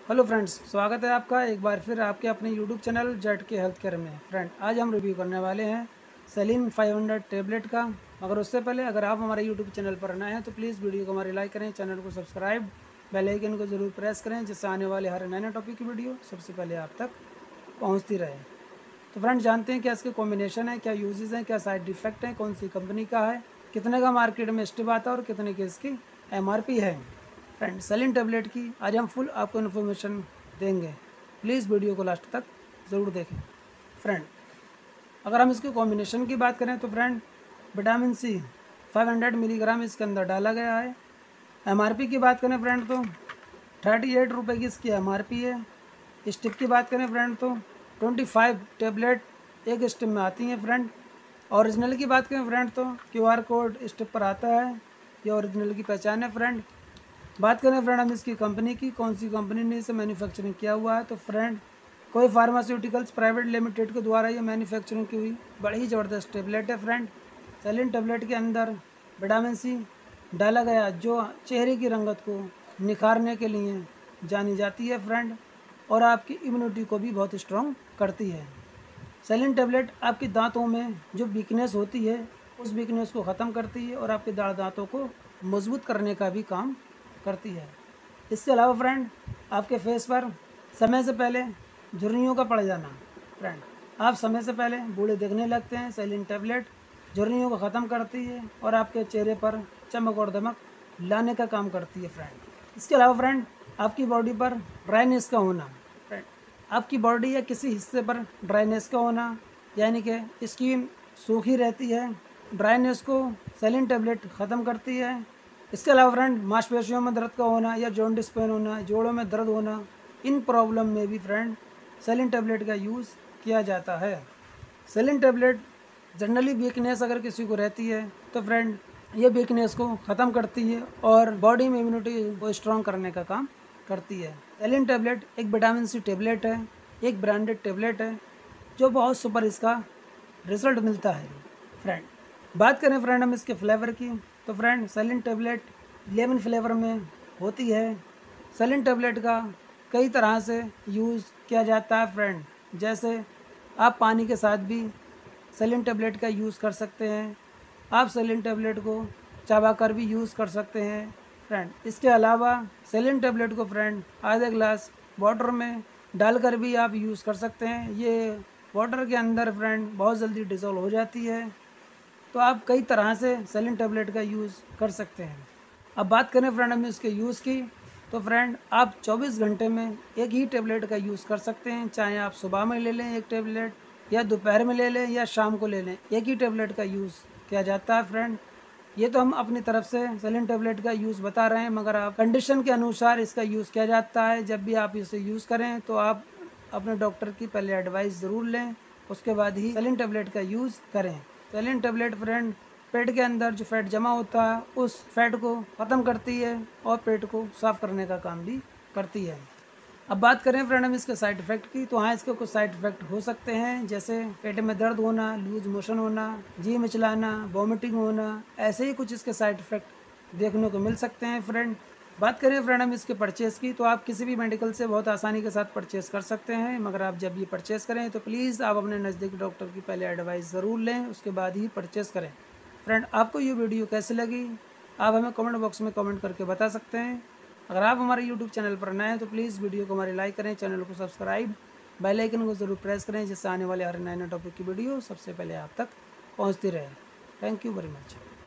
Hello friends, स्वागत है आपका एक बार फिर आपके अपने YouTube channel Z K health care में। फ्रेंड, आज हम रिव्यू करने वाले हैं सेलिन 500 टेबलेट का। मगर उससे पहले अगर आप हमारे यूट्यूब चैनल पर नए हैं तो प्लीज़ वीडियो को हमारे लाइक करें, चैनल को सब्सक्राइब, बेल आइकन को ज़रूर प्रेस करें, जिससे आने वाले हर नए टॉपिक की वीडियो सबसे पहले आप तक पहुँचती रहे। तो फ्रेंड, जानते हैं क्या इसके कॉम्बिनेशन है, क्या यूजेज़ हैं, क्या साइड इफ़ेक्ट हैं, कौन सी कंपनी का है, कितने का मार्केट में स्टिप आता है और कितने की इसकी MRP है। फ्रेंड, सेलिन टेबलेट की आज हम फुल आपको इन्फॉर्मेशन देंगे। प्लीज़ वीडियो को लास्ट तक ज़रूर देखें। फ्रेंड, अगर हम इसके कॉम्बिनेशन की बात करें तो फ्रेंड, विटामिन सी 500 मिलीग्राम इसके अंदर डाला गया है। MRP की बात करें फ्रेंड तो 38 रुपये की इसकी MRP है। स्टिप की बात करें फ्रेंड तो 25 टेबलेट एक स्टिप में आती हैं फ्रेंड। ओरिजिनल की बात करें फ्रेंड तो QR कोड स्टिप पर आता है, ये ओरिजिनल की पहचान है फ्रेंड। बात करें फ्रेंड हम इसकी कंपनी की, कौन सी कंपनी ने इसे मैन्युफैक्चरिंग किया हुआ है, तो फ्रेंड कोई फार्मास्यूटिकल्स प्राइवेट लिमिटेड के द्वारा ये मैन्युफैक्चरिंग की हुई बड़ी ही ज़बरदस्त टेबलेट है फ्रेंड। सेलिन टेबलेट के अंदर विटामिन सी डाला गया जो चेहरे की रंगत को निखारने के लिए जानी जाती है फ्रेंड, और आपकी इम्यूनिटी को भी बहुत स्ट्रॉन्ग करती है। सेलिन टेबलेट आपके दांतों में जो वीकनेस होती है उस वीकनेस को ख़त्म करती है और आपके दांतों को मजबूत करने का भी काम करती है। इसके अलावा फ्रेंड, आपके फेस पर समय से पहले झुर्रियों का पड़ जाना, फ्रेंड आप समय से पहले बूढ़े दिखने लगते हैं, सेलिन टेबलेट झुर्रियों को ख़त्म करती है और आपके चेहरे पर चमक और दमक लाने का काम करती है फ्रेंड। इसके अलावा फ्रेंड, आपकी बॉडी पर ड्राइनेस का होना, फ्रेंड आपकी बॉडी या किसी हिस्से पर ड्राइनेस का होना, यानी कि स्किन सूखी रहती है, ड्राइनेस को सेलिन टेबलेट ख़त्म करती है। इसके अलावा फ्रेंड, मांसपेशियों में दर्द का होना या जॉन्डिस पेन होना, जोड़ों में दर्द होना, इन प्रॉब्लम में भी फ्रेंड सेलिन टेबलेट का यूज़ किया जाता है। सेलिन टेबलेट जनरली वीकनेस अगर किसी को रहती है तो फ्रेंड ये वीकनेस को ख़त्म करती है और बॉडी में इम्यूनिटी को स्ट्रॉन्ग करने का काम करती है। सेलिन टेबलेट एक विटामिन सी टेबलेट है, एक ब्रांडेड टेबलेट है जो बहुत सुपर इसका रिजल्ट मिलता है फ्रेंड। बात करें फ्रेंड हम इसके फ्लेवर की, तो friend Celin tablet lemon flavour में होती है। सेलिन टेबलेट का कई तरह से यूज़ किया जाता है फ्रेंड, जैसे आप पानी के साथ भी सेलिन टेबलेट का यूज़ कर सकते हैं, आप सेलिन टेबलेट को चबाकर भी यूज़ कर सकते हैं फ्रेंड। इसके अलावा सेलिन टेबलेट को फ्रेंड आधे ग्लास वाटर में डालकर भी आप यूज़ कर सकते हैं। ये वाटर के अंदर फ्रेंड बहुत जल्दी डिज़ोल्व हो जाती है, तो आप कई तरह से सेलिन टेबलेट का यूज़ कर सकते हैं। अब बात करें फ्रेंड हम इसके यूज़ की, तो फ्रेंड आप 24 घंटे में एक ही टेबलेट का यूज़ कर सकते हैं, चाहे आप सुबह में ले लें एक टेबलेट या दोपहर में ले लें या शाम को ले लें, एक ही टेबलेट का यूज़ किया जाता है फ्रेंड। ये तो हम अपनी तरफ से सेलिन टेबलेट का यूज़ बता रहे हैं, मगर आप कंडीशन के अनुसार इसका यूज़ किया जाता है। जब भी आप इसे यूज़ करें तो आप अपने डॉक्टर की पहले एडवाइस ज़रूर लें, उसके बाद ही सेलिन टेबलेट का यूज़ करें। सेलिन टेबलेट फ्रेंड पेट के अंदर जो फैट जमा होता है उस फैट को ख़त्म करती है और पेट को साफ़ करने का काम भी करती है। अब बात करें फ्रेंड हम इसके साइड इफ़ेक्ट की, तो हाँ इसके कुछ साइड इफ़ेक्ट हो सकते हैं, जैसे पेट में दर्द होना, लूज मोशन होना, जी मिचलाना, वॉमिटिंग होना, ऐसे ही कुछ इसके साइड इफ़ेक्ट देखने को मिल सकते हैं फ्रेंड। बात करें फ्रेंड हम इसके परचेज़ की, तो आप किसी भी मेडिकल से बहुत आसानी के साथ परचेज़ कर सकते हैं, मगर आप जब ये परचेज़ करें तो प्लीज़ आप अपने नज़दीकी डॉक्टर की पहले एडवाइस ज़रूर लें, उसके बाद ही परचेज़ करें। फ्रेंड, आपको ये वीडियो कैसी लगी आप हमें कमेंट बॉक्स में कमेंट करके बता सकते हैं। अगर आप हमारे यूट्यूब चैनल पर नए हैं तो प्लीज़ वीडियो को हमारे लाइक करें, चैनल को सब्सक्राइब, बेल आइकन को ज़रूर प्रेस करें, जिससे आने वाले हर नए टॉपिक की वीडियो सबसे पहले आप तक पहुँचती रहे। Thank you very much.